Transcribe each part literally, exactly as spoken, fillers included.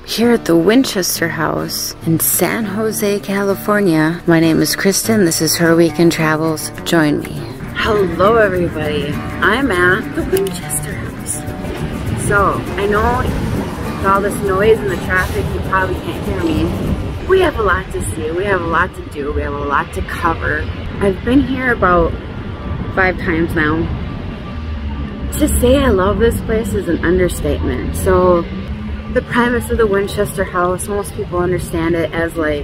here at the Winchester House in San Jose, California. My name is Kristen. This is Her Weekend Travels. Join me. Hello everybody. I'm at the Winchester House. So, I know with all this noise and the traffic, you probably can't hear me. We have a lot to see. We have a lot to do. We have a lot to cover. I've been here about five times now. To say I love this place is an understatement. So, the premise of the Winchester House, most people understand it as like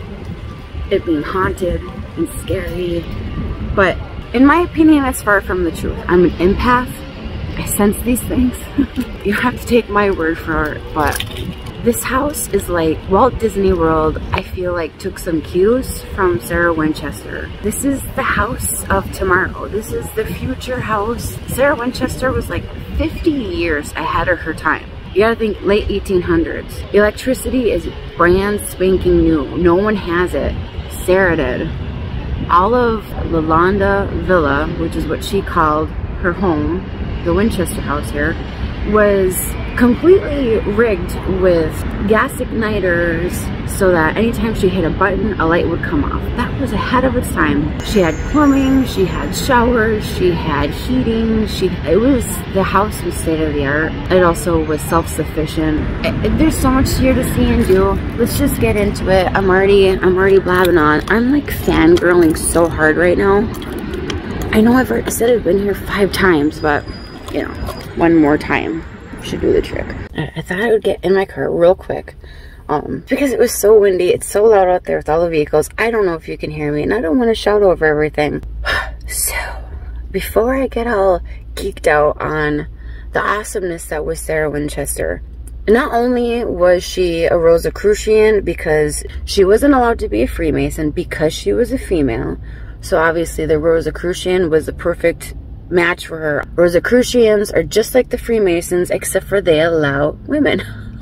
it being haunted and scary, but in my opinion, that's far from the truth. I'm an empath. I sense these things. You have to take my word for it, but this house is like Walt Disney World. I feel like took some cues from Sarah Winchester. This is the house of tomorrow. This is the future house. Sarah Winchester was like fifty years ahead of her time. You gotta think late eighteen hundreds. Electricity is brand spanking new. No one has it. Sarah did. All of Lalanda Villa, which is what she called her home, the Winchester House here, was completely rigged with gas igniters so that anytime she hit a button, a light would come off. That was ahead of its time. She had plumbing, she had showers, she had heating, she it was, the house was state of the art. It also was self-sufficient. There's so much here to see and do. Let's just get into it. I'm already, I'm already blabbing on. I'm like fangirling so hard right now. I know I've already said I've been here five times, but you know, one more time should do the trick. I thought I would get in my car real quick um, because it was so windy. It's so loud out there with all the vehicles. I don't know if you can hear me, and I don't want to shout over everything. So, before I get all geeked out on the awesomeness that was Sarah Winchester, not only was she a Rosicrucian because she wasn't allowed to be a Freemason because she was a female, so obviously the Rosicrucian was the perfect match for her. Rosicrucians are just like the Freemasons, except for they allow women.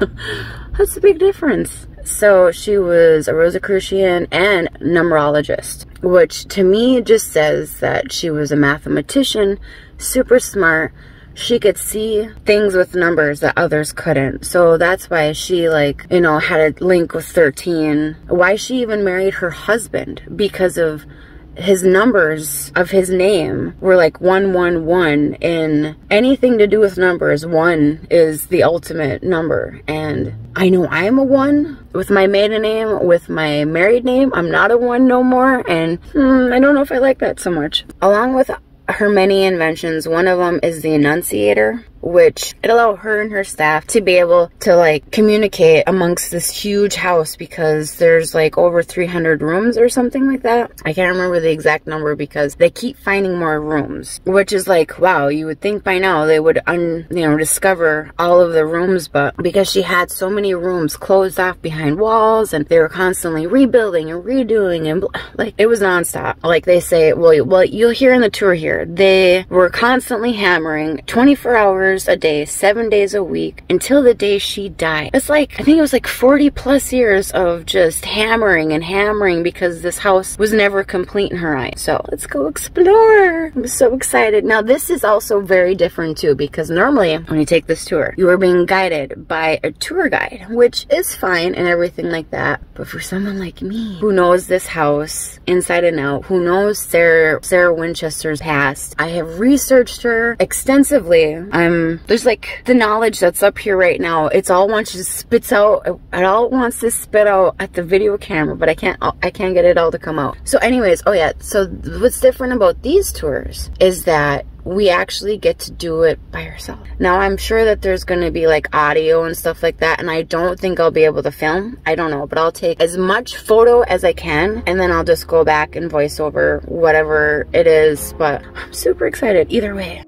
That's the big difference. So she was a Rosicrucian and numerologist, which to me just says that she was a mathematician, super smart. She could see things with numbers that others couldn't. So that's why she, like, you know, had a link with thirteen. Why she even married her husband, because of his numbers of his name were like one one one, and anything to do with numbers, one is the ultimate number. And I know I'm a one with my maiden name. With my married name, I'm not a one no more, and hmm, I don't know if I like that so much. Along with her many inventions, one of them is the Annunciator, which it allowed her and her staff to be able to like communicate amongst this huge house, because there's like over three hundred rooms or something like that. I can't remember the exact number because they keep finding more rooms, which is like, wow, you would think by now they would un, you know, discover all of the rooms, but because she had so many rooms closed off behind walls and they were constantly rebuilding and redoing, and like it was nonstop. Like they say, well, well, you'll hear in the tour here, they were constantly hammering twenty-four hours a day, seven days a week, until the day she died. It's like, I think it was like forty plus years of just hammering and hammering because this house was never complete in her eyes. So let's go explore. I'm so excited. Now this is also very different too, because normally when you take this tour, you are being guided by a tour guide, which is fine and everything like that. But for someone like me, who knows this house inside and out, who knows Sarah, Sarah Winchester's past, I have researched her extensively. I'm There's like the knowledge that's up here right now. It's all wants to spits out. It all wants to spit out at the video camera, but I can't. I can't get it all to come out. So, anyways, oh yeah. So what's different about these tours is that we actually get to do it by ourselves. Now I'm sure that there's going to be like audio and stuff like that, and I don't think I'll be able to film. I don't know, but I'll take as much photo as I can, and then I'll just go back and voice over whatever it is. But I'm super excited either way.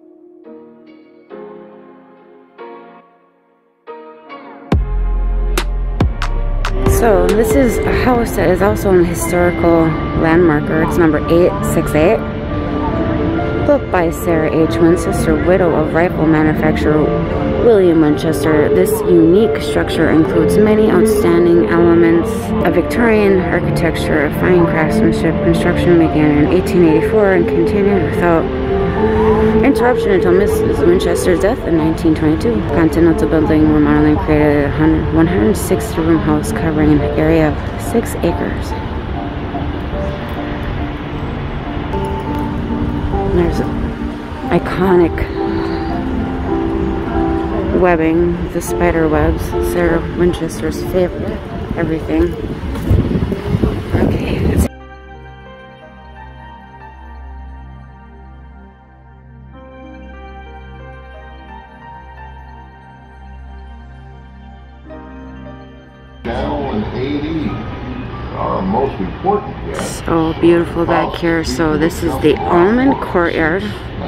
So this is a house that is also an historical landmarker. It's number eight six eight. Built by Sarah H. Winchester, widow of rifle manufacturer William Winchester. This unique structure includes many outstanding elements of Victorian architecture of fine craftsmanship. Construction began in eighteen eighty-four and continued without interruption until Missus Winchester's death in nineteen twenty-two. Continental building remodeling created a one hundred sixty room house covering an area of six acres. And there's iconic webbing, the spider webs, Sarah Winchester's favorite, everything. Okay. And eighty are most important guests. So beautiful back here. So this is the almond courtyard.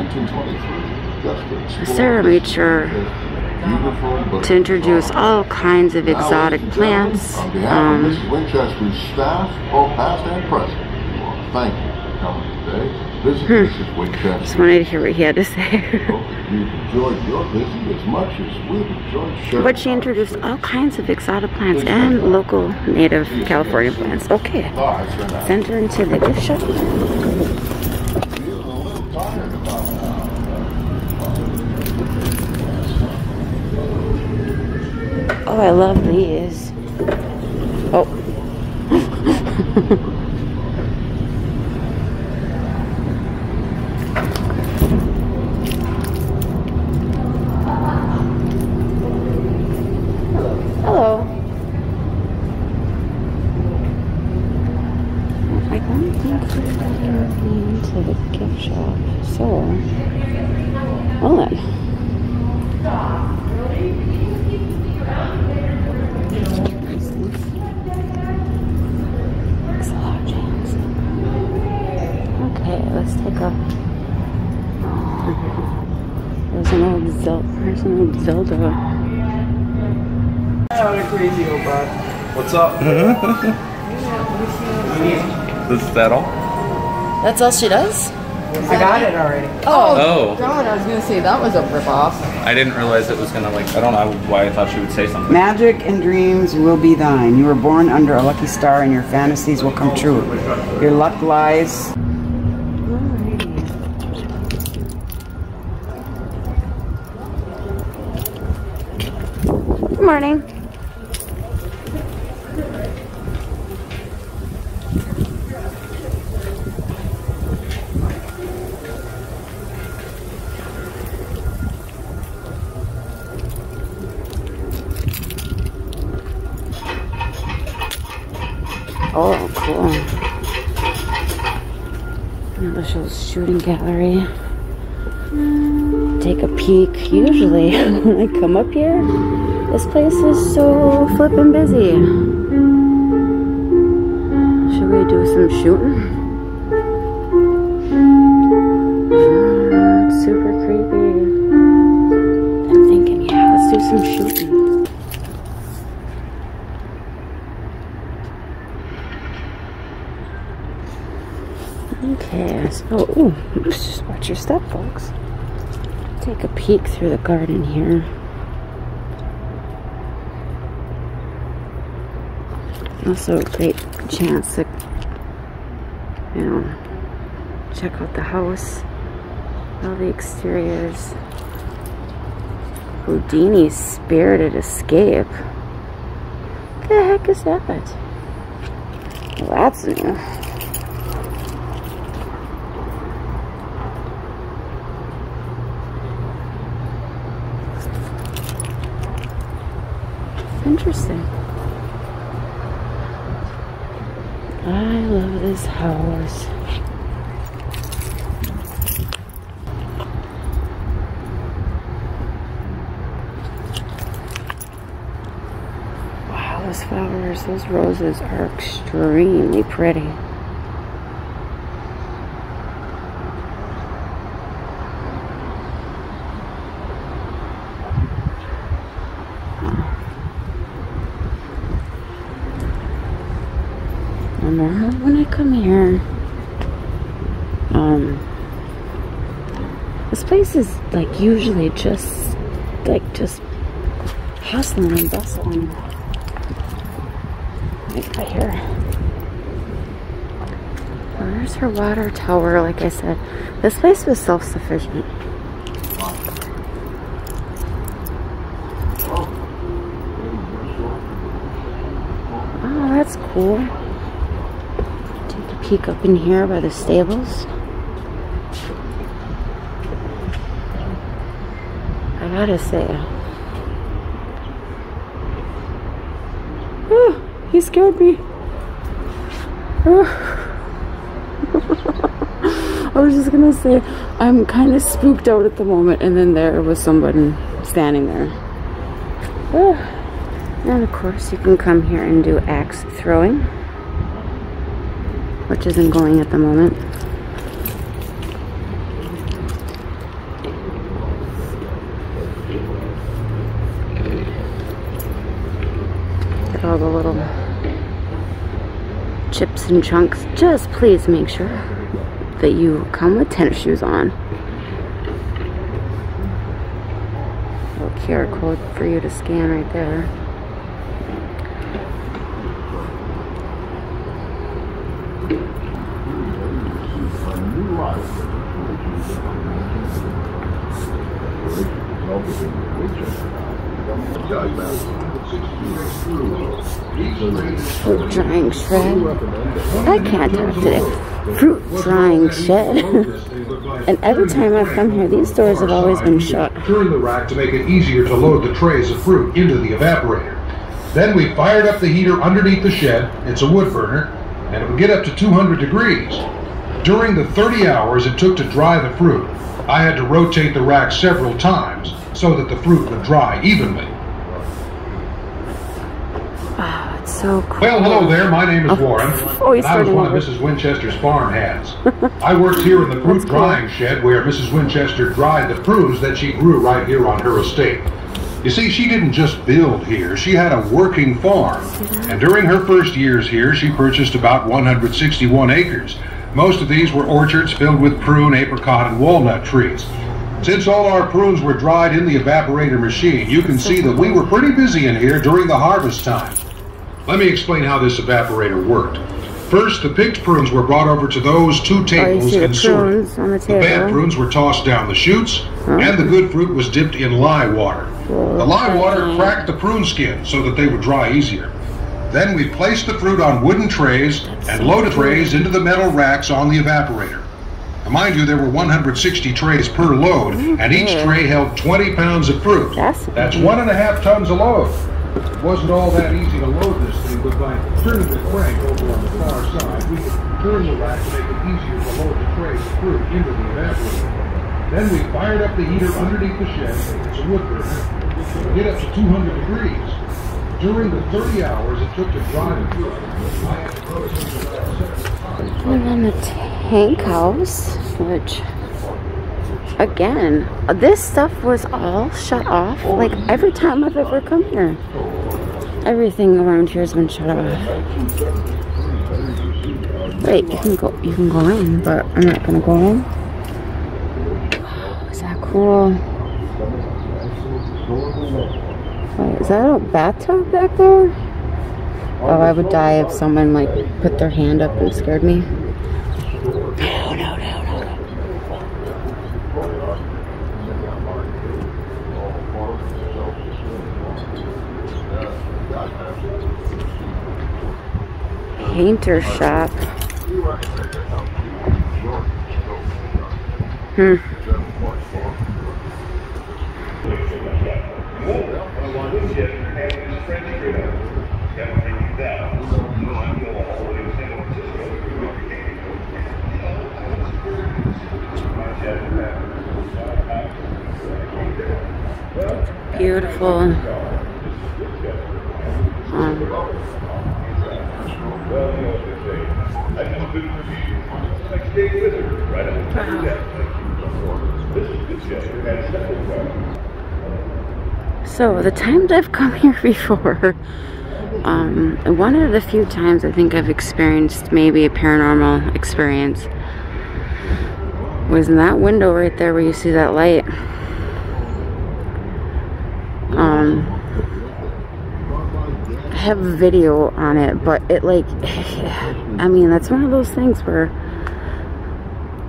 Sarah made sure to introduce all kinds of exotic plants. On behalf Um, of Missus Winchester's staff, both past and present, we want to thank you for coming today. Visit Hmm. Missus Winchester. Just wanted to hear what he had to say. Hope that you've enjoyed your visit as much as we've enjoyed sharing. But she introduced all kinds of exotic plants and local native California plants. Okay, let's enter into the gift shop. Oh, I love these. Oh. Hello. I don't think we're getting into the gift shop, so hold on. Okay, let's take a. There's an old Zelda. There's an old Zelda. Crazy old bud. What's up? Is that all? That's all she does? I got it already. Oh, Oh. God, I was gonna say that was a ripoff. I didn't realize it was gonna like, I don't know why I thought she would say something. Magic and dreams will be thine. You were born under a lucky star and your fantasies will come true. Your luck lies. Good morning. Oh, cool. Michelle's shooting gallery. Take a peek. Usually when I come up here, this place is so flippin' busy. Should we do some shooting? Mm, it's super creepy. I'm thinking, yeah, let's do some shooting. Okay, so, ooh, just watch your step, folks. Take a peek through the garden here. Also a great chance to, you know, check out the house, all the exteriors. Houdini's Spirited Escape. What the heck is that? Well, that's new. Interesting. I love this house. Wow, those flowers, those roses are extremely pretty. Remember when I come here, um, this place is like usually just like just hustling and bustling. Right by here. Where's her water tower? Like I said, this place was self-sufficient. that's cool. Take a peek up in here by the stables. I gotta say, oh, he scared me. Oh. I was just gonna say, I'm kind of spooked out at the moment, and then there was someone standing there. Oh. And of course, you can come here and do axe throwing, which isn't going at the moment. Got all the little chips and chunks. Just please make sure that you come with tennis shoes on. Little Q R code for you to scan right there. Fruit drying shed. I can't talk today. Fruit drying shed. And every time I've come here, these doors have always been shut. Turn the rack to make it easier to load the trays of fruit into the evaporator. Then we fired up the heater underneath the shed. It's a wood burner, and it would get up to two hundred degrees. During the thirty hours it took to dry the fruit, I had to rotate the rack several times so that the fruit would dry evenly. Oh, it's so cool. Well, hello there. My name is Warren, oh, he's and I was one of over. Missus Winchester's farm hands. I worked here in the fruit drying shed where Missus Winchester dried the prunes that she grew right here on her estate. You see, she didn't just build here, she had a working farm. And during her first years here, she purchased about one hundred sixty-one acres. Most of these were orchards filled with prune, apricot, and walnut trees. Since all our prunes were dried in the evaporator machine, you can see that we were pretty busy in here during the harvest time. Let me explain how this evaporator worked. First, the picked prunes were brought over to those two tables and sorted. On the, the bad prunes were tossed down the chutes, huh? and the good fruit was dipped in lye water. Whoa, the lye water okay. cracked the prune skin so that they would dry easier. Then we placed the fruit on wooden trays and loaded trays into the metal racks on the evaporator. Now, mind you, there were one hundred sixty trays per load, okay. and each tray held twenty pounds of fruit. That's, That's one and a half tons a load. It wasn't all that easy to load this thing, but by turning the crank over on the far side, we could turn the rack to make it easier to load the trays of fruit into the evaporator. Then we fired up the heater underneath the shed. It's a wood burner. It get up to two hundred degrees. During the thirty hours it took to dry the fruit, and then the tank house, which, again, this stuff was all shut off. Like every time I've ever come here, everything around here has been shut off. Wait, you can go, you can go in, but I'm not gonna go in. Oh, is that cool? Wait, is that a bathtub back there? Oh, I would die if someone like put their hand up and scared me. No, no, no, no. Painter shop. Hmm. Beautiful. Um, So the times I've come here before, um, one of the few times I think I've experienced maybe a paranormal experience was in that window right there where you see that light. Um, I have a video on it, but it like, I mean, that's one of those things where...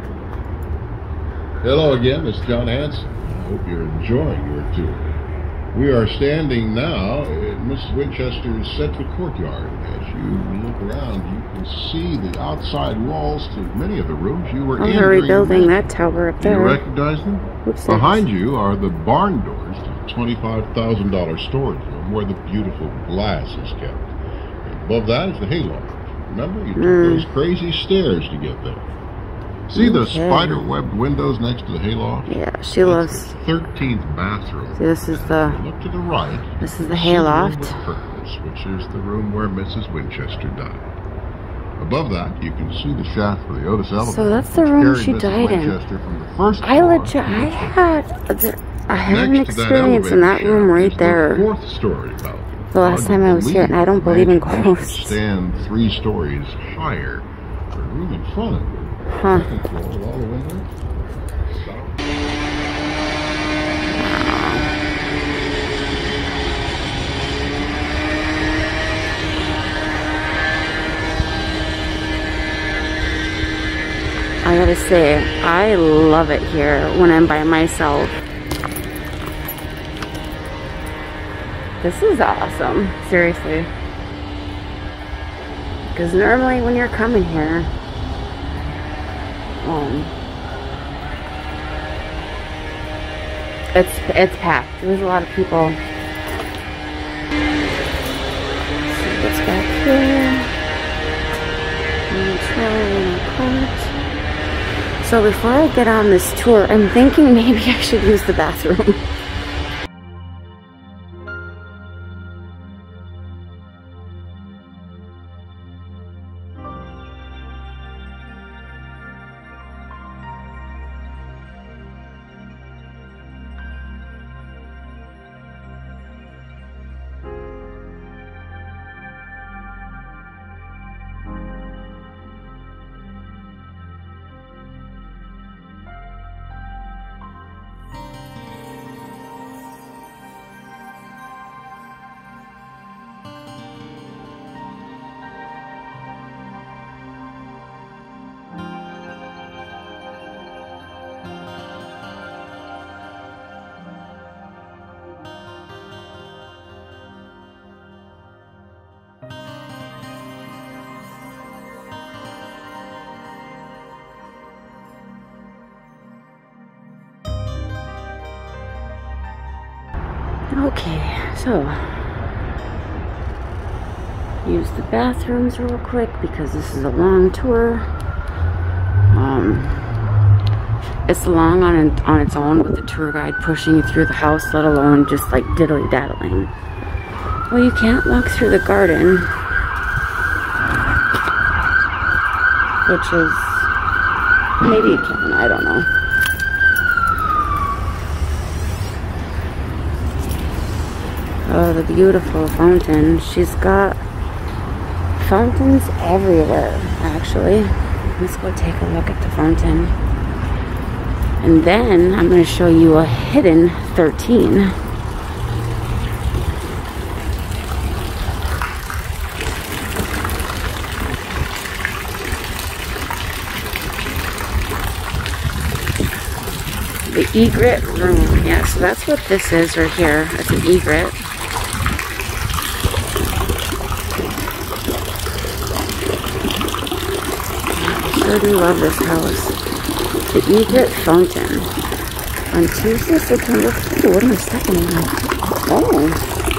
Hello again, it's John Hanson. I hope you're enjoying your tour. We are standing now in Missus Winchester's central courtyard. As you look around, you can see the outside walls to many of the rooms you were Oh, in. they're during rebuilding the that tower up Do you there. recognize them? Oops, Behind you are the barn doors to the twenty-five thousand dollar storage room where the beautiful glass is kept. And above that is the hayloft. Remember, you took Mm. those crazy stairs to get there. See the Okay. spider-webbed windows next to the hayloft? Yeah, she That's loves. the thirteenth bathroom. See, this is the. Look to the right. This is the See room hayloft. with purpose, which is the room where Missus Winchester died. Above that, you can see the shaft for the Otis elevator. So that's the which room carried she Missus died in. Winchester from the first I floor legit. to I the floor. had. I had an Next to that experience in that elevator room shaft right is there. The fourth story balcony. The last Hard time to I was here, and I don't believe in mansion ghosts. Stand three stories higher. The room in front of it. Huh. Second floor with all the windows. South. I gotta say, I love it here when I'm by myself. This is awesome, seriously. Because normally when you're coming here, um, it's it's packed. There's a lot of people. Let's see what's back here. So before I get on this tour, I'm thinking maybe I should use the bathroom. Okay, so use the bathrooms real quick because this is a long tour. Um, it's long on on its own with the tour guide pushing you through the house, let alone just like diddly daddling. Well, you can't walk through the garden, which is maybe you can. I don't know. Oh, the beautiful fountain. She's got fountains everywhere, actually. Let's go take a look at the fountain. And then I'm going to show you a hidden thirteen. The egret room. Yeah, so that's what this is right here. It's an egret. I do love this house. The Egret Fountain. On Tuesday, September fourth. What am I stepping in? Oh.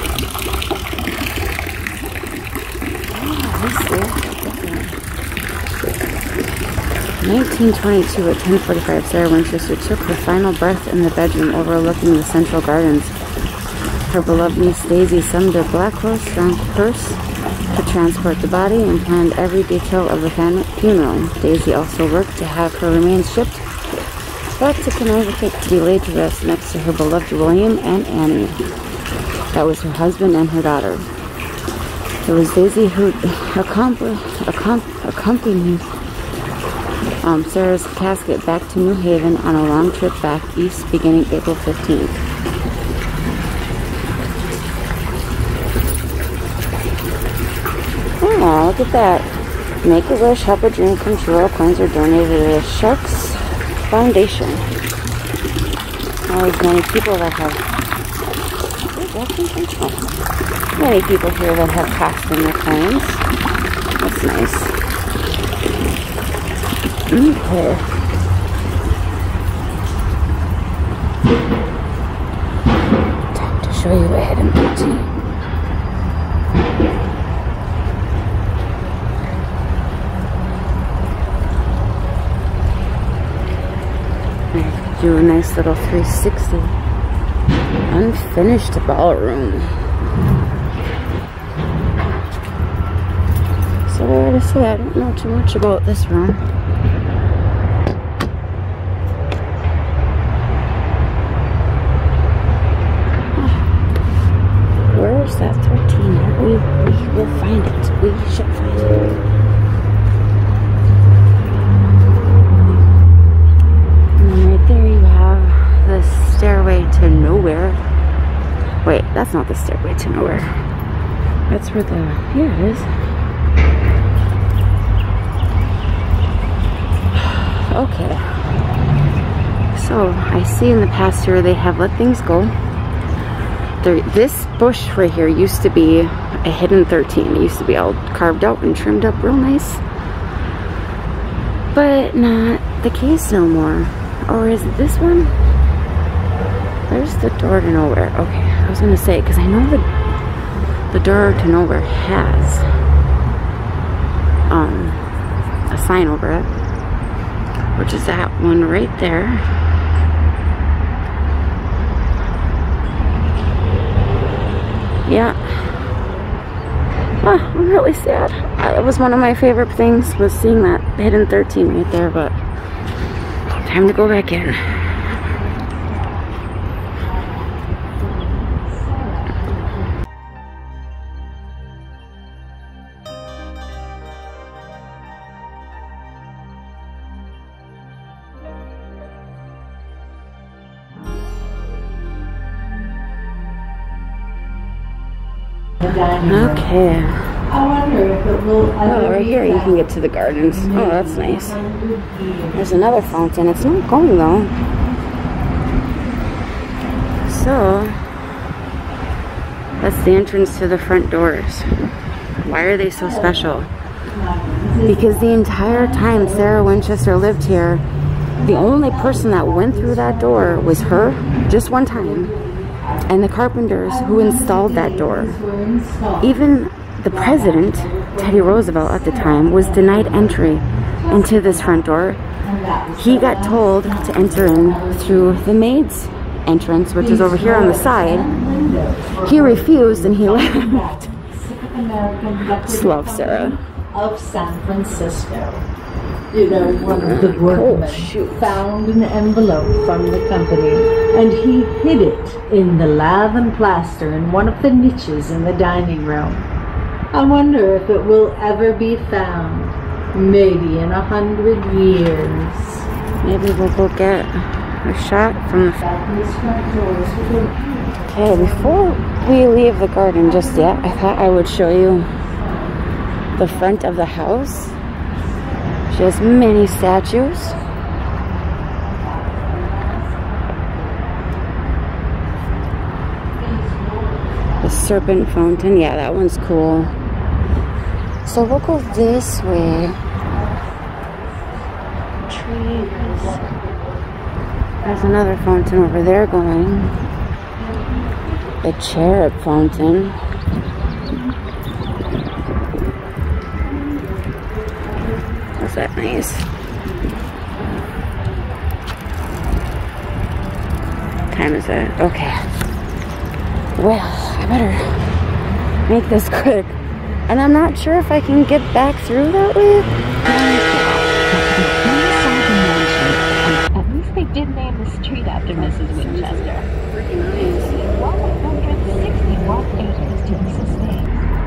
Oh, nineteen twenty-two at ten forty-five, Sarah Winchester took her final breath in the bedroom overlooking the Central Gardens. Her beloved niece Daisy summoned a Black Horse drawn hearse to transport the body and planned every detail of the funeral. Daisy also worked to have her remains shipped back to Connecticut to be laid to rest next to her beloved William and Annie. That was her husband and her daughter. It was Daisy who accompanied, accompanied um, Sarah's casket back to New Haven on a long trip back east beginning April fifteenth. Oh, look at that. Make a wish, help a dream come true. All coins are donated to the Sharks Foundation. Always many people that have Washington? Oh. Many people here that have passed in their coins. That's nice. Okay. Time to show you ahead in thirteen. Do a nice little three sixty. Unfinished ballroom. So what to say, I don't know too much about this room. Where is that thirteen? We, we will find it. We should find it. There you have the stairway to nowhere. Wait, that's not the stairway to nowhere. That's where the, here it is. Okay. So, I see in the past here they have let things go. There, this bush right here used to be a hidden thirteen. It used to be all carved out and trimmed up real nice. But not the case no more. Or is it this one? There's the door to nowhere. Okay, I was gonna say, because I know the the door to nowhere has um a sign over it, which is that one right there. Yeah. Ah, I'm really sad. That was one of my favorite things, was seeing that hidden thirteen right there, but time to go back in. Okay. I wonder if it will. Oh, right here you can get to the gardens. Oh, that's nice. There's another fountain. It's not going though. So, that's the entrance to the front doors. Why are they so special? Because the entire time Sarah Winchester lived here, the only person that went through that door was her, just one time, and the carpenters who installed that door. Even the president, Teddy Roosevelt at the time, was denied entry into this front door. He got told to enter in through the maid's entrance, which is over here on the side. He refused and he left. Just love Sarah. Of San Francisco. You know, one of the workmen oh, found an envelope from the company, and he hid it in the lath and plaster in one of the niches in the dining room. I wonder if it will ever be found. Maybe in a hundred years. Maybe we'll go get a shot from the front. Okay, before we leave the garden just yet, I thought I would show you the front of the house. She has many statues. The serpent fountain, yeah, that one's cool. So we'll go this way. Trees. There's another fountain over there going. The cherub fountain. Is that nice? What time is it? Okay. Well, I better make this quick. And I'm not sure if I can get back through that way. At least they did name the street after Missus Winchester. one hundred sixty-one acres to this estate.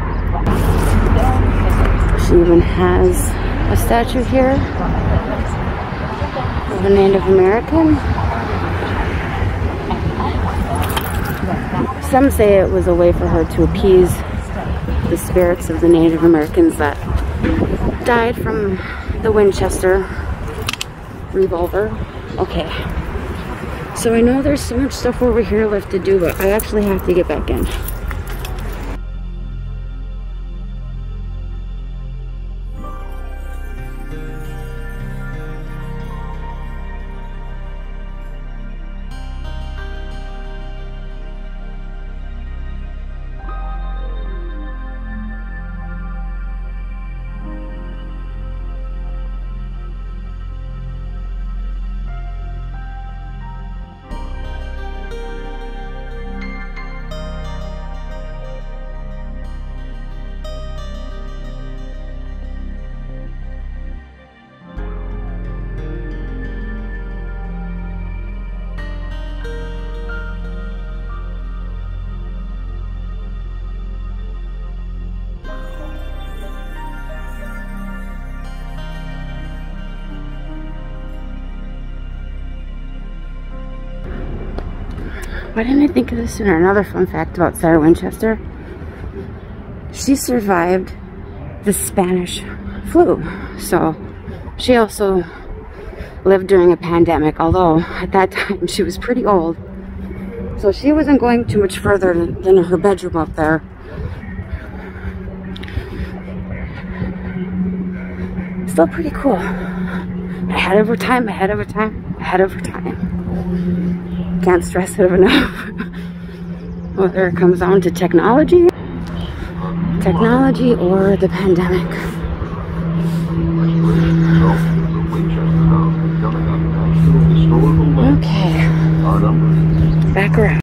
She even has a statue here of a Native American. Some say it was a way for her to appease the spirits of the Native Americans that died from the Winchester revolver. Okay. So I know there's so much stuff over here left to do, but I actually have to get back in. Why didn't I think of this sooner? Another fun fact about Sarah Winchester. She survived the Spanish flu. So she also lived during a pandemic, although at that time she was pretty old. So she wasn't going too much further than her bedroom up there. Still pretty cool. Ahead of her time, ahead of her time, ahead of her time. Can't stress it enough. Whether it comes down to technology, technology or the pandemic. Okay, back around.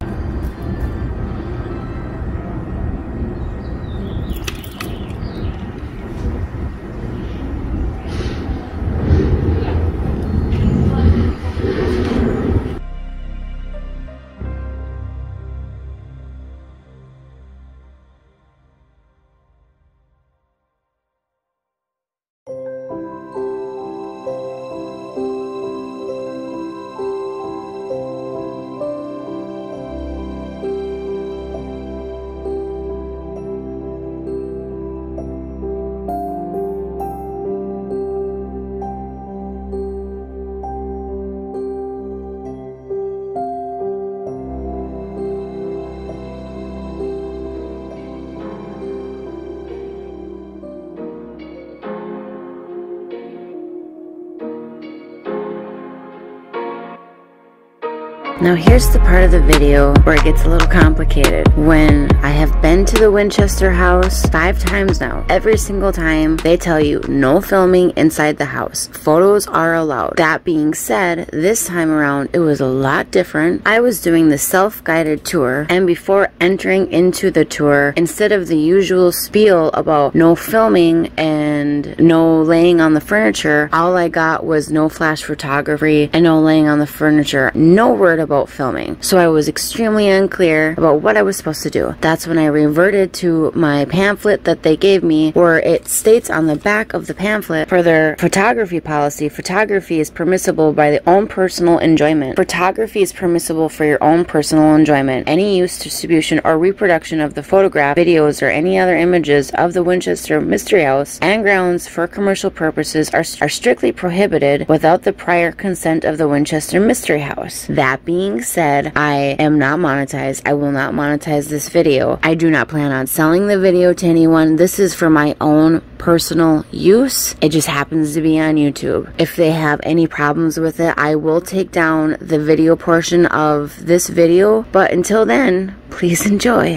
Now here's the part of the video where it gets a little complicated. When I have been to the Winchester house five times now, every single time they tell you no filming inside the house. Photos are allowed. That being said, this time around it was a lot different. I was doing the self-guided tour, and before entering into the tour, instead of the usual spiel about no filming and no laying on the furniture, all I got was no flash photography and no laying on the furniture. No word about About filming. So I was extremely unclear about what I was supposed to do. That's when I reverted to my pamphlet that they gave me, where it states on the back of the pamphlet, for their photography policy, photography is permissible by the own personal enjoyment. Photography is permissible for your own personal enjoyment. Any use, distribution, or reproduction of the photograph, videos, or any other images of the Winchester Mystery House and grounds for commercial purposes are, are strictly prohibited without the prior consent of the Winchester Mystery House. That being Being said, I am not monetized. I will not monetize this video. I do not plan on selling the video to anyone. This is for my own personal use. It just happens to be on YouTube. If they have any problems with it, I will take down the video portion of this video. But until then, please enjoy.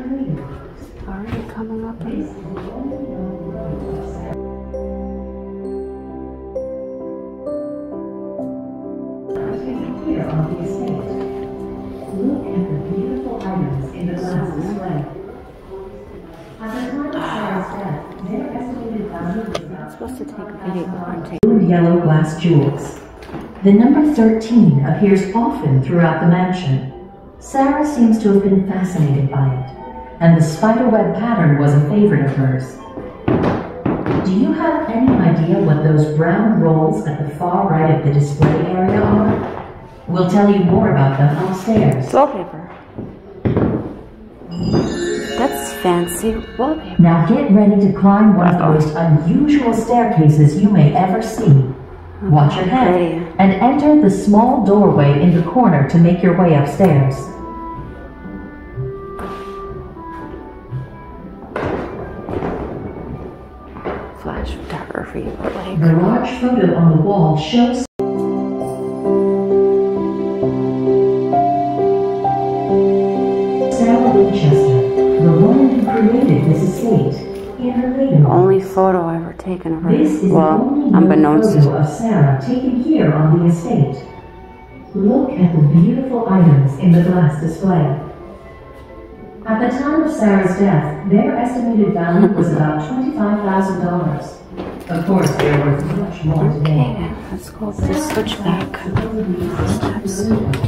Already coming up. Supposed to take a video and take blue and yellow glass jewels. The number thirteen appears often throughout the mansion. Sarah seems to have been fascinated by it, and the spiderweb pattern was a favorite of hers. Do you have any idea what those brown rolls at the far right of the display area are? We'll tell you more about them upstairs. Wallpaper. That's fancy wallpaper. Now get ready to climb one of the most unusual staircases you may ever see. Watch your head and enter the small doorway in the corner to make your way upstairs. Flash photography, but like the large photo on the wall shows Sarah Winchester, the woman who created this estate, in her later the only photo I ever taken of her. This is well, the only unbeknownst photo of Sarah taken here on the estate. Look at the beautiful items in the glass display. At the time of Sarah's death, their estimated value was about twenty-five thousand dollars. Of course, they are worth much more today. Okay, let's go up this switchback steps.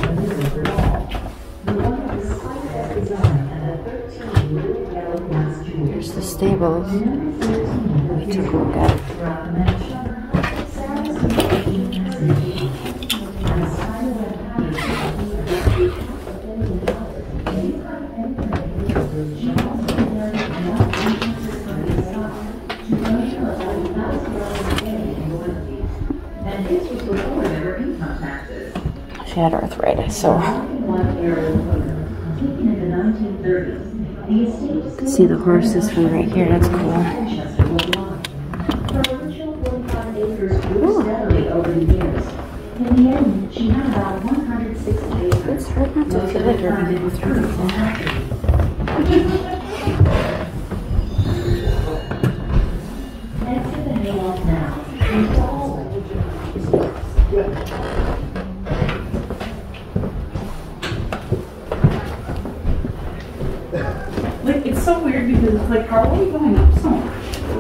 Here's the stables we took a look at. She had arthritis, so see the horses from right here. That's cool. Ooh. In the end, she had about one hundred sixty acres. It's hard not to feel like you're going to go through the Exit the hayloft now. Like, it's so weird because it's like, how are we going up so much?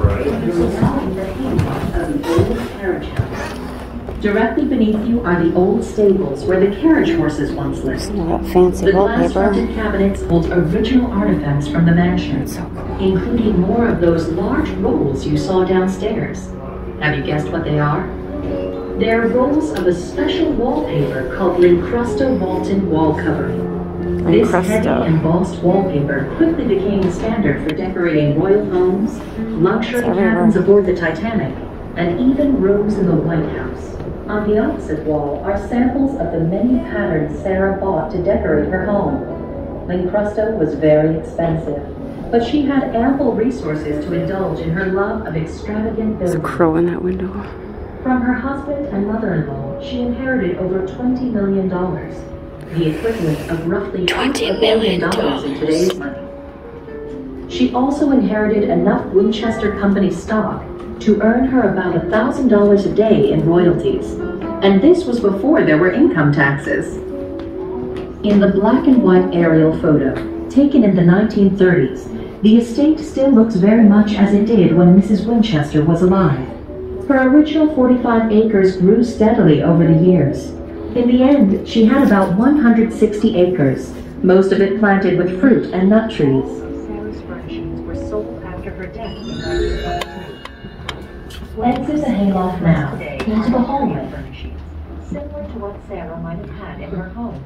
Directly beneath you are the old stables where the carriage horses once lived. That fancy The wallpaper. glass-fronted cabinets hold original artifacts from the mansion, So cool. including more of those large rolls you saw downstairs. Have you guessed what they are? They're rolls of a special wallpaper called Lincrusto Walton wall covering. This heavy embossed wallpaper quickly became the standard for decorating royal homes, luxury cabins aboard the Titanic, and even rooms in the White House. On the opposite wall are samples of the many patterns Sarah bought to decorate her home. Lincrusto was very expensive, but she had ample resources to indulge in her love of extravagant There's a buildings. crow in that window. From her husband and mother-in-law, she inherited over twenty million dollars, the equivalent of roughly twenty half a billion million dollars in today's money. She also inherited enough Winchester Company stock to earn her about one thousand dollars a day in royalties, and this was before there were income taxes. In the black and white aerial photo, taken in the nineteen thirties, the estate still looks very much as it did when Missus Winchester was alive. Her original forty-five acres grew steadily over the years. In the end, she had about one hundred sixty acres, most of it planted with fruit and nut trees. Sarah's furnishings were sold after her death in nineteen twenty-two. Exit the hayloft now, into the hallway. Similar to what Sarah might have had in her home.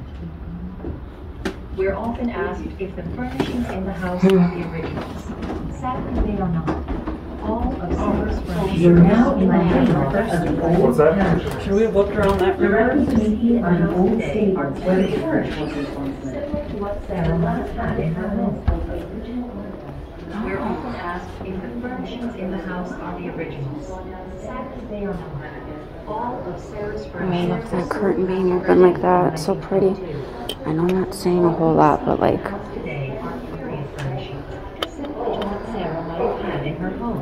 We're often asked if the furnishings in the house are the originals. Sadly, they are not. All of Sarah's furnishings. You're now in the hayloft of the old What's that? house. Should we have looked around that river? Directly beneath you are the old stables where the carriage horses once lived. Similar to what Sarah might have had in her home. We're often asked if the furnishings in the house are the originals. Sadly, they are not. All of Sarah's I mean, furnishings. look, that curtain being open like that. It's so pretty. I know I'm not saying a whole lot, but like, Today are period furnishings, similar to what Sarah might have had in her home.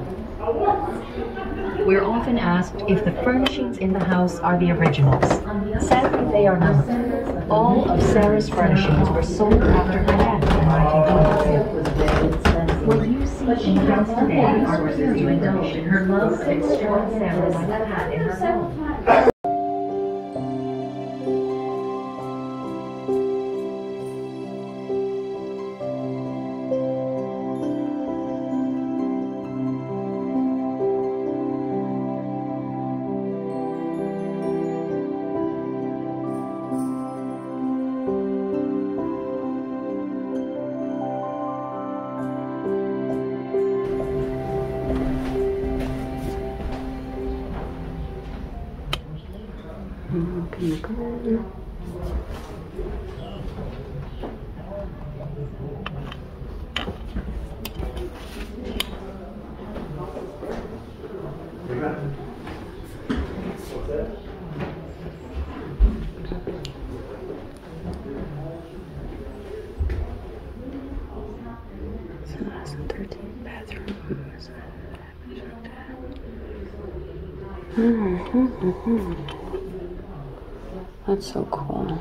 We're often asked if the furnishings in the house are the originals. Sadly, they are not. All of Sarah's furnishings were sold after her death in nineteen twenty-two. What you see in the house today are reasons to indulge in her love of extravagant Sarah might have had in her home. in the garden. Mm-hmm. That's so cool.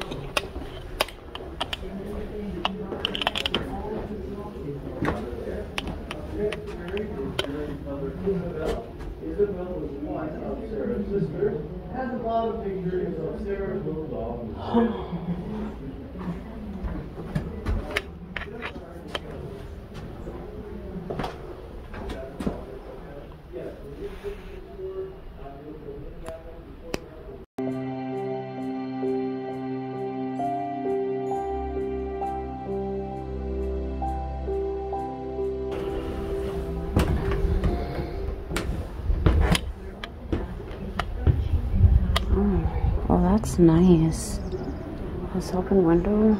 Oh, that's nice. This open window.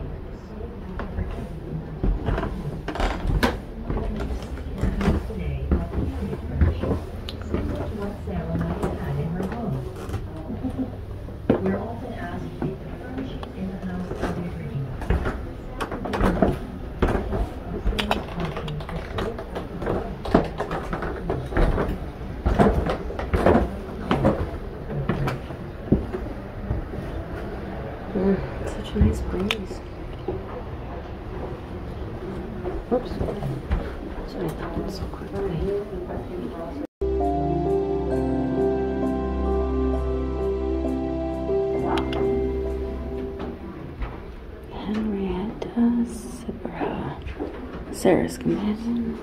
Such a nice breeze. Oops. That's what I thought was so quickly. Henrietta Sibera, Sarah's companion.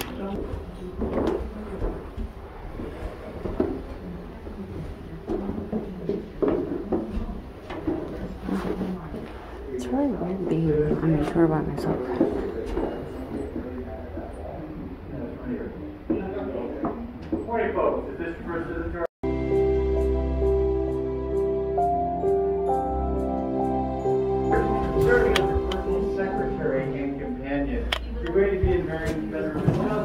It's really weird being on a tour by myself. Morning, folks. Is this your first visit to our serving as a personal secretary and companion? You're going to be in Marion's bedroom.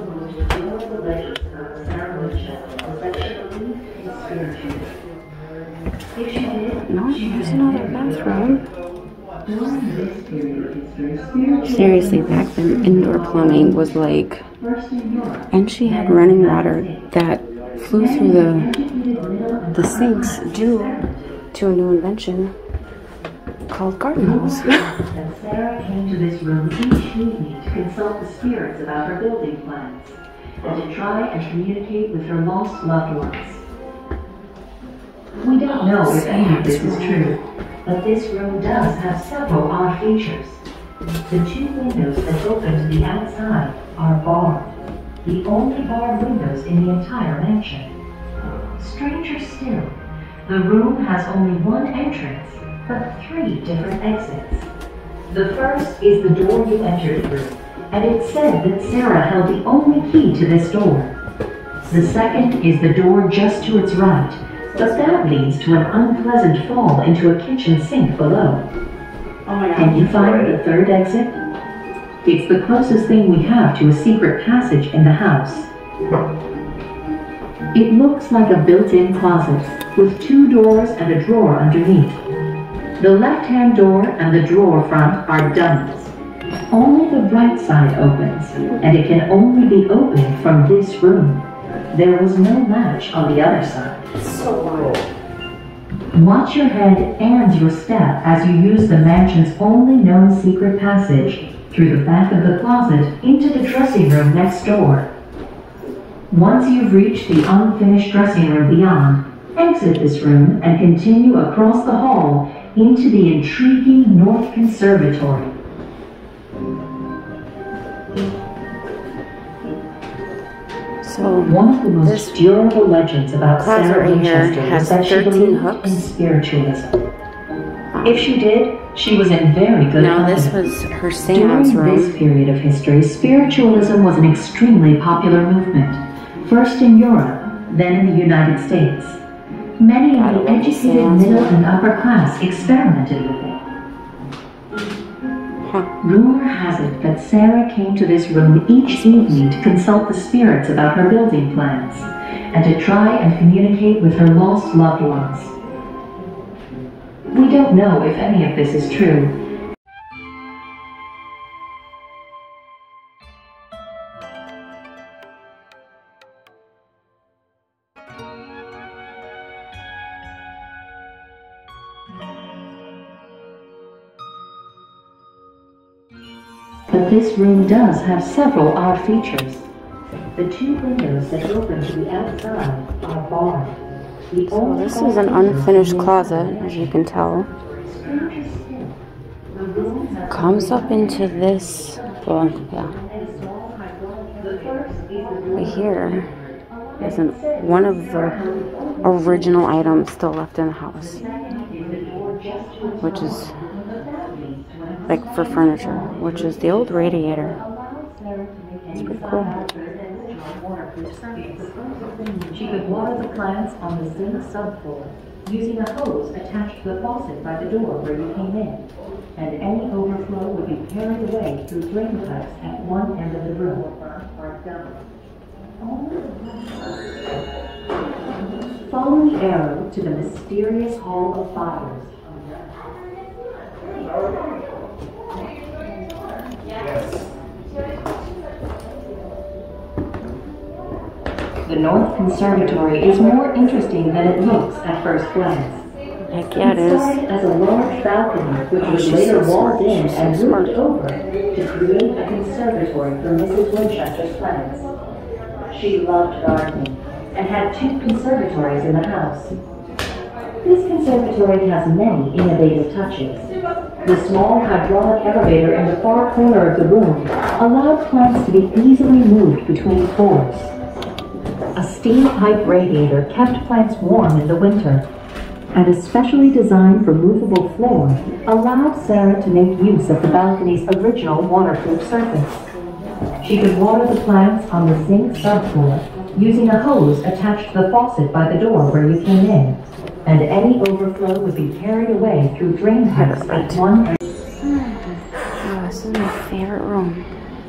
No, there's another bathroom. Seriously, back then indoor plumbing was like, and she had running water that flew through the the sinks due to a new invention called garden hose. Sarah came to this room each evening to consult the spirits about her building plans and to try and communicate with her lost loved ones. We don't know if any of this is true, but this room does have several odd features. The two windows that open to the outside are barred, the only barred windows in the entire mansion. Stranger still, the room has only one entrance, but three different exits. The first is the door you entered through, and it said that Sarah held the only key to this door. The second is the door just to its right, but that leads to an unpleasant fall into a kitchen sink below. Oh my God. Can you find the third exit? It's the closest thing we have to a secret passage in the house. It looks like a built-in closet, with two doors and a drawer underneath. The left-hand door and the drawer front are dummies. Only the right side opens, and it can only be opened from this room. There was no latch on the other side. So loud. Watch your head and your step as you use the mansion's only known secret passage through the back of the closet into the dressing room next door. Once you've reached the unfinished dressing room beyond, exit this room and continue across the hall into the intriguing North Conservatory. So one of the most durable legends about Sarah Winchester has is that she thirteen believed hooks. in spiritualism. If she did, she was in very good No, company. this was her seance During room. this period of history, spiritualism was an extremely popular movement, first in Europe, then in the United States. Many of the educated middle and upper class experimented with it. Huh. Rumor has it that Sarah came to this room each evening to consult the spirits about her building plans and to try and communicate with her lost loved ones. We don't know if any of this is true. But this room does have several odd features. The two windows that open to the outside are barred. The So this is an unfinished closet, as you can tell. Comes up into this, well, yeah. Right here is an, one of the original items still left in the house, which is like for furniture, which is the old radiator. It's pretty cool. She could water the plants on the zinc subfloor using a hose attached to the faucet by the door where you came in, and any overflow would be carried away through drain pipes at one end of the room. Follow the arrow to the mysterious Hall of Fires. The North Conservatory is more interesting than it looks at first glance. Heck yeah, it It is. started as a large balcony which was she's later so walled smart. in She's so and smart. roofed over to create a conservatory for Missus Winchester's plants. She loved gardening and had two conservatories in the house. This conservatory has many innovative touches. The small hydraulic elevator in the far corner of the room allowed plants to be easily moved between floors. A steam pipe radiator kept plants warm in the winter, and a specially designed removable floor allowed Sarah to make use of the balcony's original waterproof surface. She could water the plants on the zinc subfloor using a hose attached to the faucet by the door where you came in, and any overflow would be carried away through drain pipes at one end. Oh, this is my favorite room.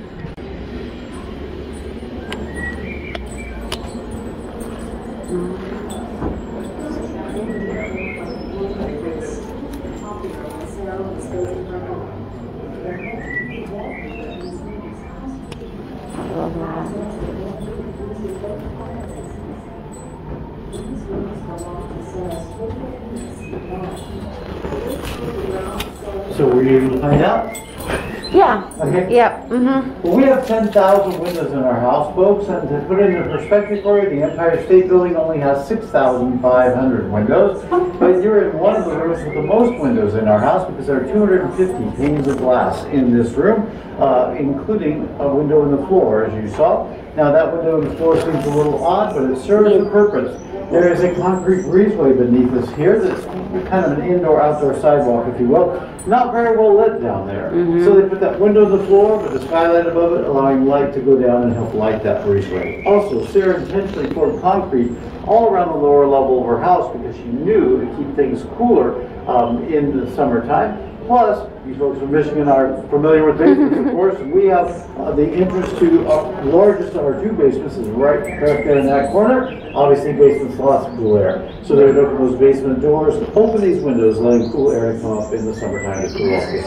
So were you able to find out? Yeah. Okay. Yep. Mm-hmm. Well, we have ten thousand windows in our house, folks, and to put it into perspective for you, the Empire State Building only has six thousand five hundred windows, but you're in one of the rooms with the most windows in our house because there are two hundred fifty panes of glass in this room, uh, including a window in the floor, as you saw. Now, that window in the floor seems a little odd, but it serves a purpose. There is a concrete breezeway beneath us here that's kind of an indoor-outdoor sidewalk, if you will. Not very well lit down there. Mm-hmm. So they put that window in the floor with the skylight above it, allowing light to go down and help light that breezeway. Also, Sarah intentionally poured concrete all around the lower level of her house because she knew to keep things cooler um, in the summertime. Plus, you folks from Michigan are familiar with basements, of course, and we have uh, the entrance to our largest of our two basements is right back there in that corner. Obviously, basements lots of cool air. So they would open those basement doors, open these windows, letting cool air come up in the summertime to cool off the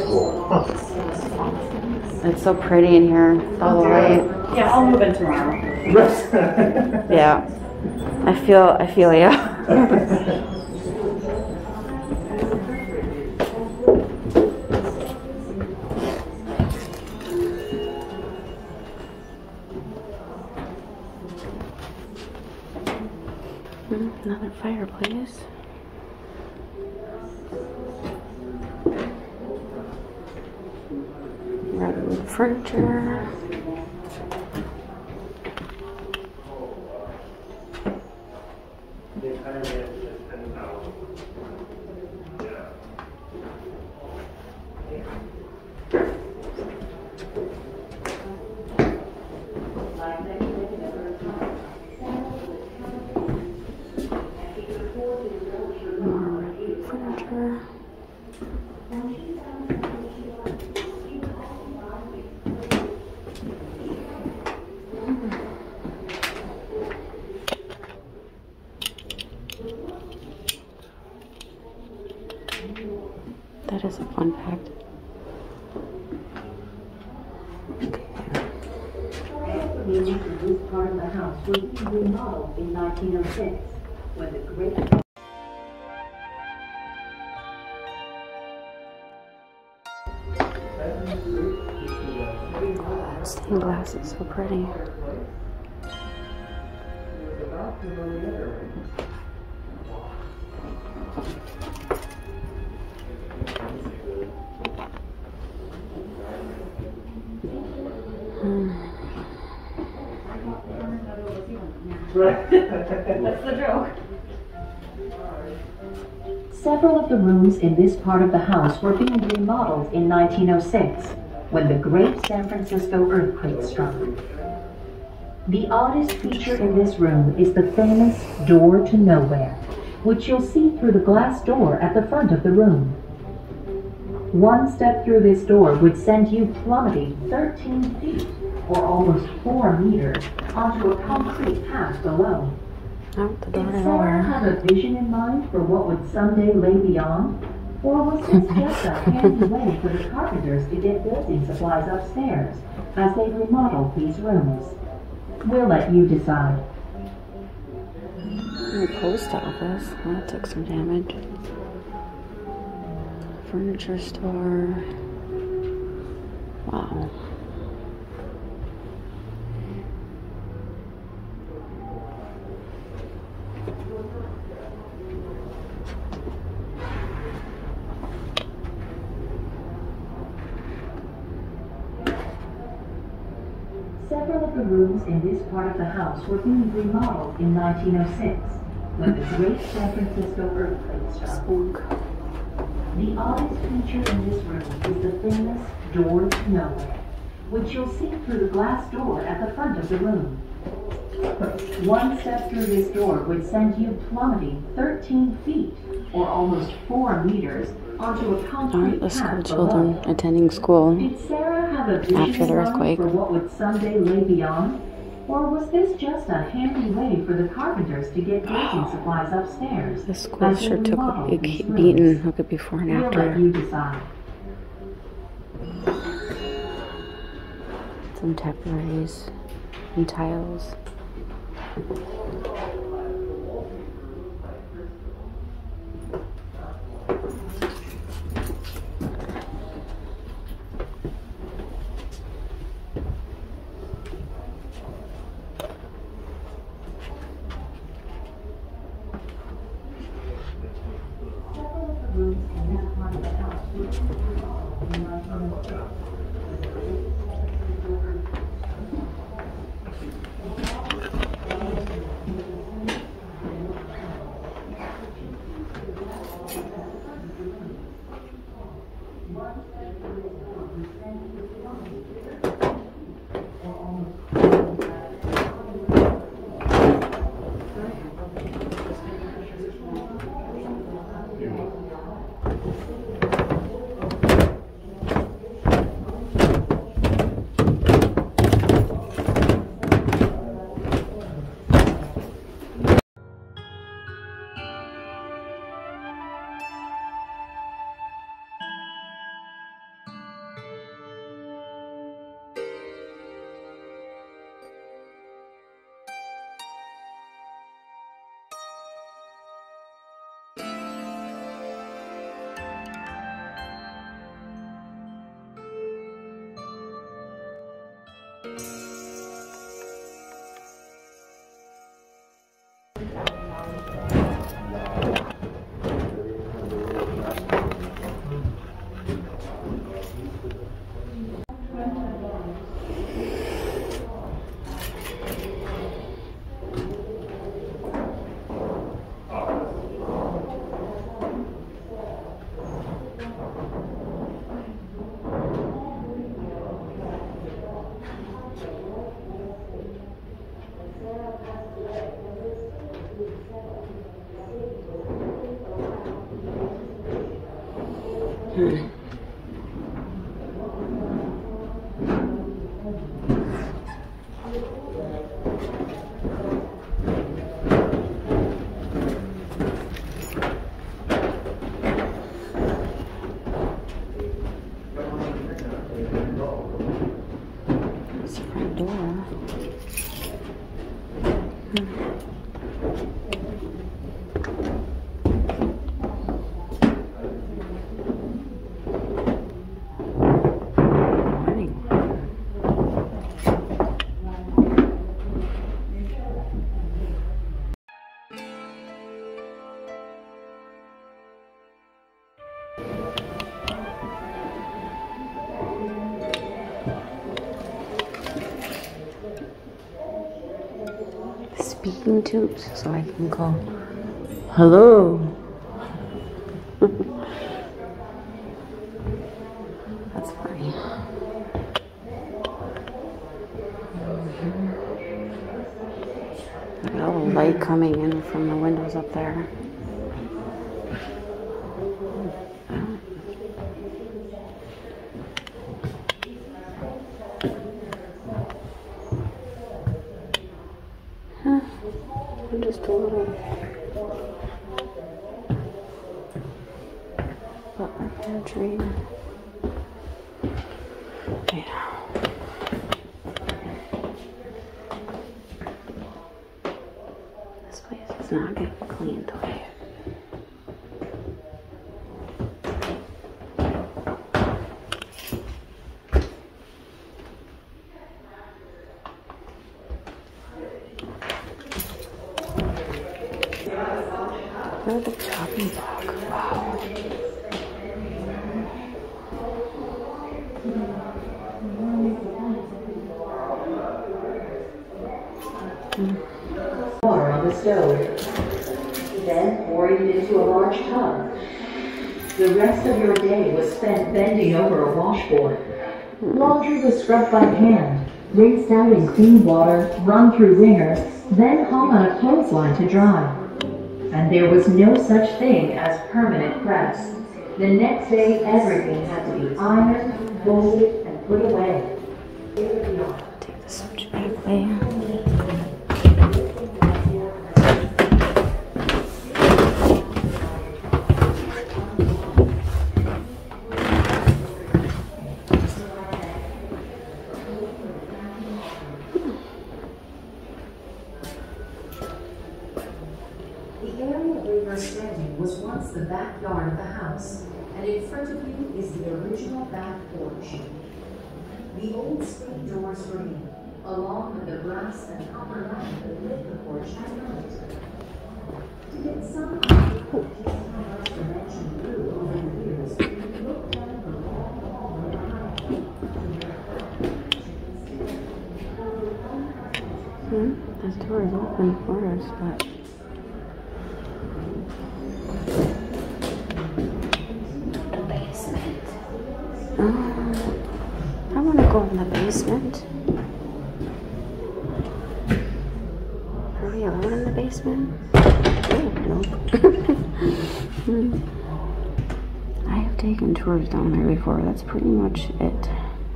floor. It's so pretty in here. It's all the light. Yeah, I'll move in tomorrow. Yeah. I feel, I feel ya. Another fireplace. Redwood furniture. That is a fun fact. This part of the house was remodeled in nineteen oh six when the great stained glass is so pretty. That's the joke. Several of the rooms in this part of the house were being remodeled in nineteen oh six when the great San Francisco earthquake struck. The oddest feature in this room is the famous door to nowhere, which you'll see through the glass door at the front of the room. One step through this door would send you plummeting thirteen feet, or almost four meters, onto a concrete path below. Out the door Did to Sarah nowhere. have a vision in mind for what would someday lay beyond? Or was this just a handy way for the carpenters to get building supplies upstairs as they remodeled these rooms? We'll let you decide. The post office. Well, that took some damage. Furniture store. Wow. Several of the rooms in this part of the house were being remodeled in nineteen oh six when the great San Francisco earthquake struck. The oddest feature in this room is the famous door to nowhere, which you'll see through the glass door at the front of the room. One step through this door would send you plummeting thirteen feet, or almost four meters, onto a concrete Aren't the school path children below. attending school Did Sarah have a vision after the in mind earthquake? for what would someday lay beyond? Or was this just a handy way for the carpenters to get building supplies upstairs? The school as they sure took a remodeled big these beating. rooms? Look at before and We'll let after. you decide. Some temporaries and tiles. Hmm. Speaking tubes, so I can go, hello. That's funny. Look at all the light coming in from the windows up there. Just a little butler pantry. Yeah. This place is not getting cleaned away. Oh, the chopping block. Wow. Water on the stove. Then pour it into a large tub. The rest of your day was spent bending over a washboard. Laundry was scrubbed by hand, rinsed out in clean water, run through wringer, then hung on a clothesline to dry. And there was no such thing as permanent press. The next day, everything had to be ironed, folded, and put away. Take the switch back away. Was once the backyard of the house, and in front of you is the original back porch. The old screen doors were in, along with the brass and copper lamp that lit the porch at night. To get some idea of just how much the mansion grew over the years, look down the long hall behind. Hmm, this door is open for us, but I want to go in the basement. Are we alone in the basement? Oh, no. I have taken tours down there before. That's pretty much it.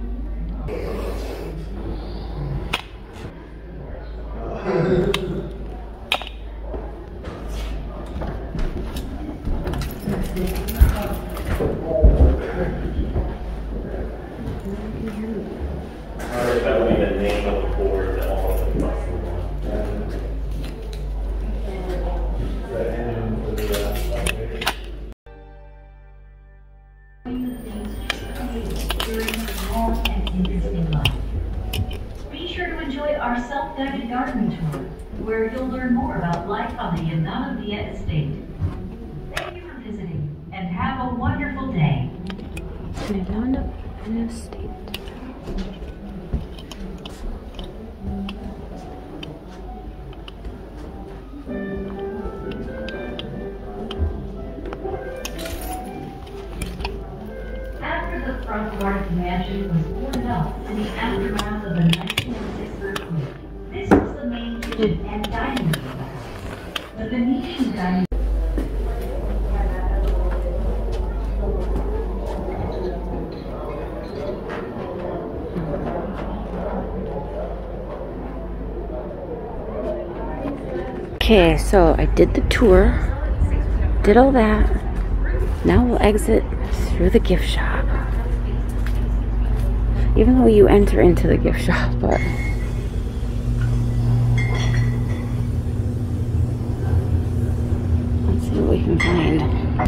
That would be the name of the board that all of the buses Be sure to enjoy our self-guided garden tour, where you'll learn more about life on the Yenana Villa estate. Thank you for visiting, and have a wonderful day. Yenana Villa estate. The front part of the mansion was boarded up in the aftermath of the nineteen oh six earthquake. This was the main kitchen and dining room of the house. The Venetian dining Okay, so I did the tour, did all that. Now we'll exit through the gift shop. Even though you enter into the gift shop, but can find.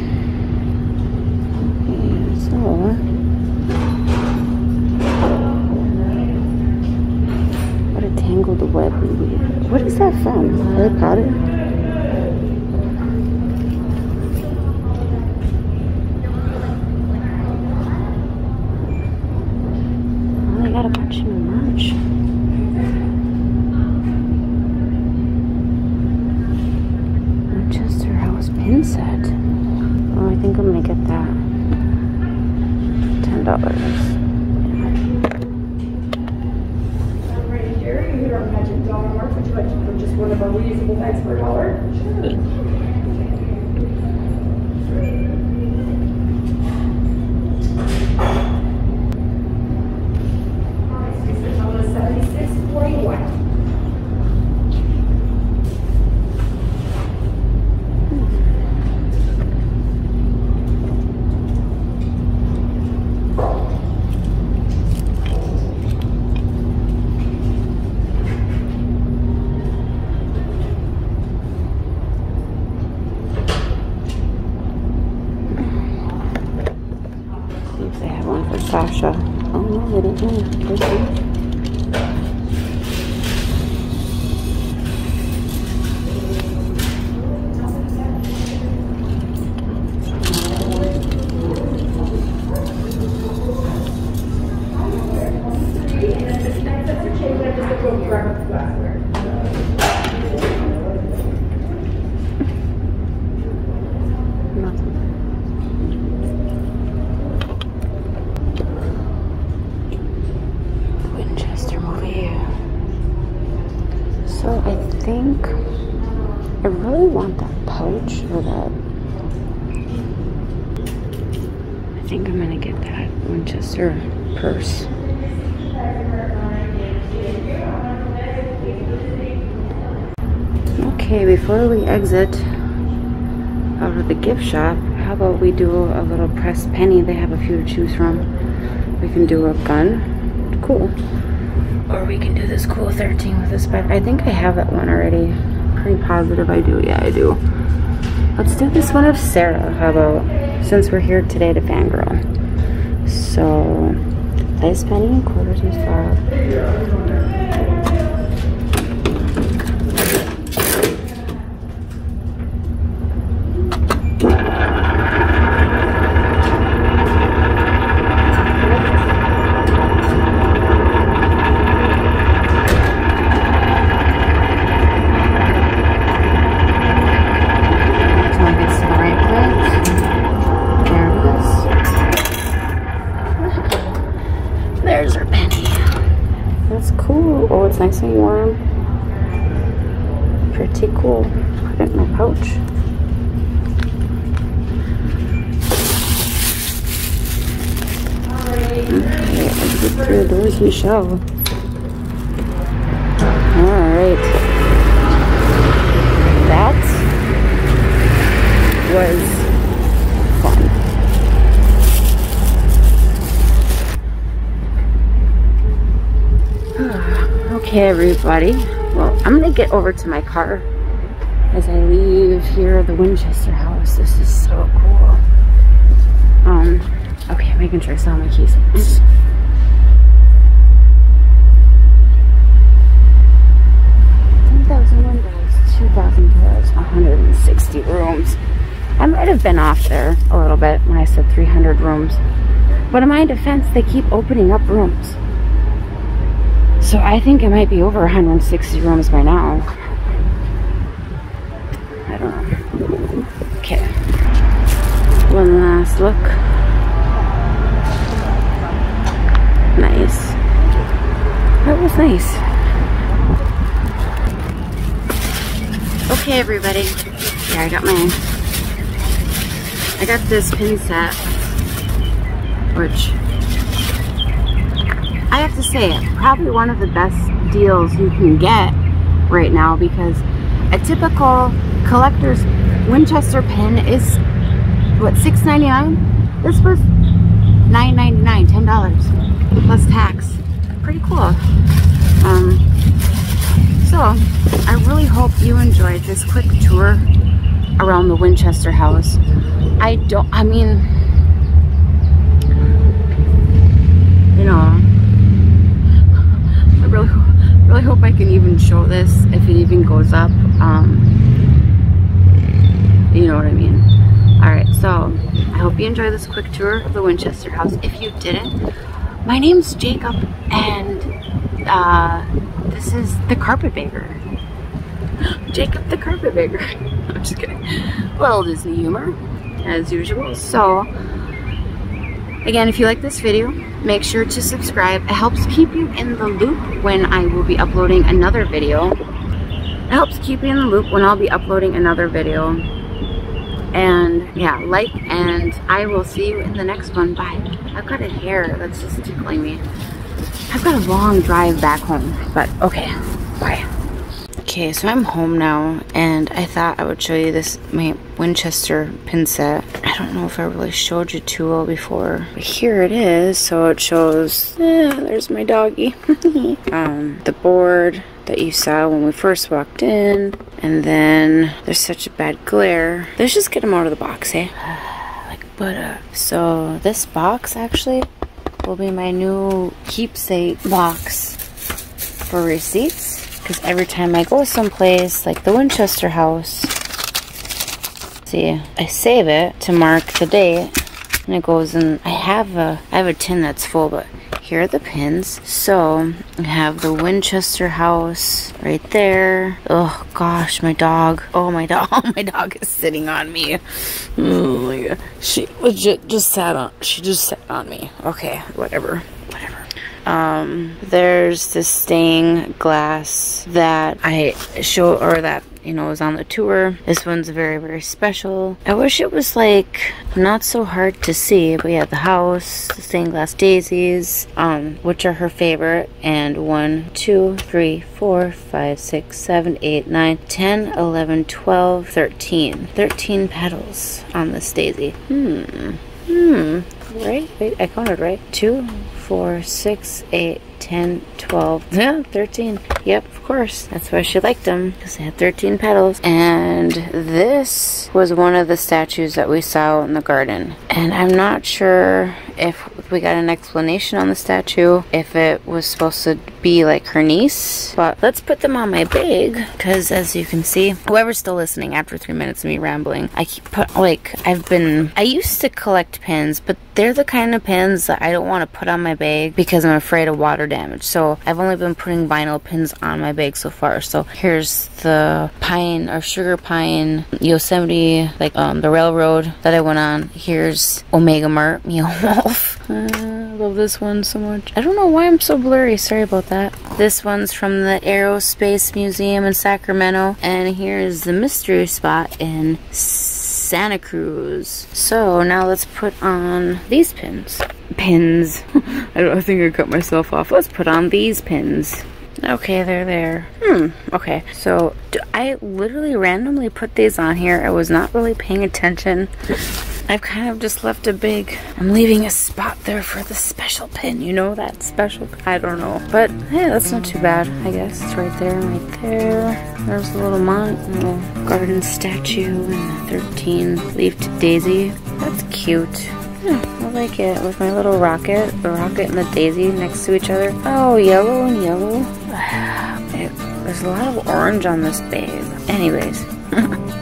Okay, so what a tangled web. What is that from? Harry Potter? Oh, they got a bunch of merch. Winchester House pin set. Oh, I think I'm gonna get that. Ten dollars. Right here, you hit our magic dollar mark. Would you like to purchase one of our reusable bags for a dollar? Sure. seventy-six forty-one. Sasha. Oh no, they don't know. Okay. So I think I really want that pouch or that. I think I'm gonna get that Winchester purse. Okay, before we exit out of the gift shop, how about we do a little pressed penny? They have a few to choose from. We can do a gun. Cool. Or we can do this cool thirteen with a spider. I think I have that one already. Pretty positive I do. Yeah, I do. Let's do this one of Sarah. How about, since we're here today to fangirl. So, ice penny, quarter to five. Oh, it's nice and warm. Pretty cool. Put it in my pouch. Okay, let's get through the doors we shall. Alright. That was fun. Okay, everybody. Well, I'm gonna get over to my car as I leave here, the Winchester house. This is so cool. Um, okay, making sure I saw my keys. ten thousand windows, two thousand doors, one hundred sixty rooms. I might have been off there a little bit when I said three hundred rooms. But in my defense, they keep opening up rooms. So I think it might be over one hundred sixty rooms by now. I don't know. Okay. One last look. Nice. That was nice. Okay, everybody. Yeah, I got my... I got this pin set, which... I have to say, probably one of the best deals you can get right now, because a typical collector's Winchester pin is, what, six ninety-nine? This was nine ninety-nine, ten dollars plus tax. Pretty cool. Um, so, I really hope you enjoyed this quick tour around the Winchester house. I don't, I mean, you know, I really, really hope I can even show this if it even goes up. Um, you know what I mean. Alright, so I hope you enjoyed this quick tour of the Winchester house. If you didn't, my name's Jacob, and uh, this is the Carpetbagger. Jacob the Carpetbagger. I'm just kidding. Little Disney humor, as usual. So, again, if you like this video, make sure to subscribe. It helps keep you in the loop when I will be uploading another video. It helps keep you in the loop when I'll be uploading another video. And yeah, like, and I will see you in the next one. Bye. I've got a hair that's just tickling me. I've got a long drive back home, but okay, bye. Okay, so I'm home now, and I thought I would show you this, my Winchester pin set. I don't know if I really showed you too well before, but here it is. So it shows, eh, there's my doggy. um, the board that you saw when we first walked in, and then there's such a bad glare. Let's just get them out of the box, eh? Like butter. So this box actually will be my new keepsake box for receipts. Because every time I go someplace like the Winchester house, see, I save it to mark the date, and it goes in. I have a I have a tin that's full, but here are the pins. So I have the Winchester house right there. Oh gosh, my dog. Oh my dog. Oh, my dog is sitting on me. Oh my god. She legit just sat on. She just sat on me. Okay, whatever. Whatever. Um, there's this stained glass that I show, or that, you know, is on the tour. This one's very, very special. I wish it was like not so hard to see, but yeah, the house, the stained glass daisies, um, which are her favorite, and one, two, three, four, five, six, seven, eight, nine, ten, eleven, twelve, thirteen. thirteen petals on this daisy. Hmm. Hmm. Right? Wait, I counted right. Two, four, six, eight, ten, twelve, yeah, thirteen. Yep, of course. That's why she liked them, because they had thirteen petals. And this was one of the statues that we saw in the garden. And I'm not sure if we got an explanation on the statue, if it was supposed to be like her niece. But let's put them on my bag, because as you can see, whoever's still listening after three minutes of me rambling, I keep put, like, I've been, I used to collect pins, but they're the kind of pins that I don't want to put on my bag because I'm afraid of water damage. So I've only been putting vinyl pins on my bag so far. So here's the pine or sugar pine Yosemite, like um, the railroad that I went on. Here's Omega Mart Meow Wolf. Uh, I love this one so much. I don't know why I'm so blurry. Sorry about that. This one's from the Aerospace Museum in Sacramento. And here's the mystery spot in Santa Cruz. So now let's put on these pins. Pins. I don't I think I cut myself off. Let's put on these pins. Okay, they're there. Hmm, okay. So I literally randomly put these on here. I was not really paying attention. I've kind of just left a big, I'm leaving a spot there for the special pin. You know, that special, I don't know. But hey, that's not too bad, I guess. It's right there, right there. There's a little, mon little garden statue and the thirteen leafed daisy. That's cute. Yeah, I like it with my little rocket, the rocket and the daisy next to each other. Oh, yellow and yellow. It, there's a lot of orange on this bag. Anyways.